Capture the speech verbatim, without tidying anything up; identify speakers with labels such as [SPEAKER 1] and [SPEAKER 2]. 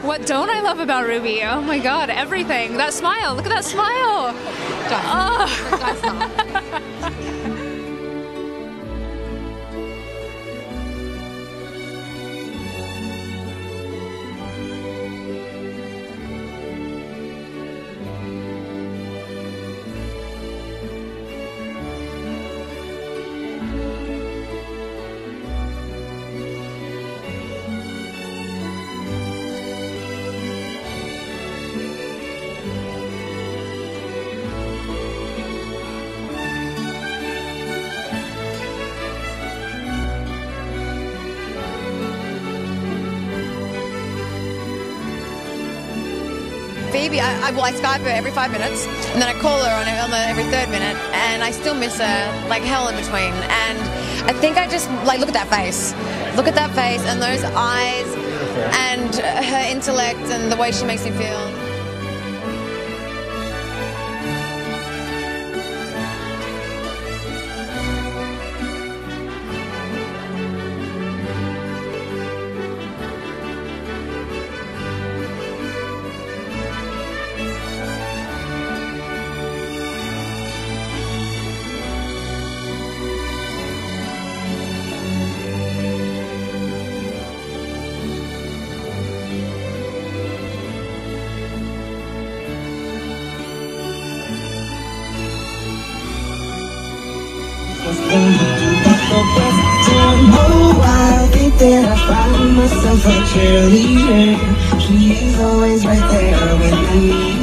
[SPEAKER 1] What don't I love about Ruby? Oh my god, everything. That smile. Look at that smile. Oh.
[SPEAKER 2] Phoebe, I, I, well, I Skype her every five minutes, and then I call her on, on the, every third minute, and I still miss her like hell in between. And I think I just, like, look at that face. Look at that face and those eyes and her intellect and the way she makes me feel.
[SPEAKER 3] Oh, I think that I found myself a cheerleader. She is always right there with me.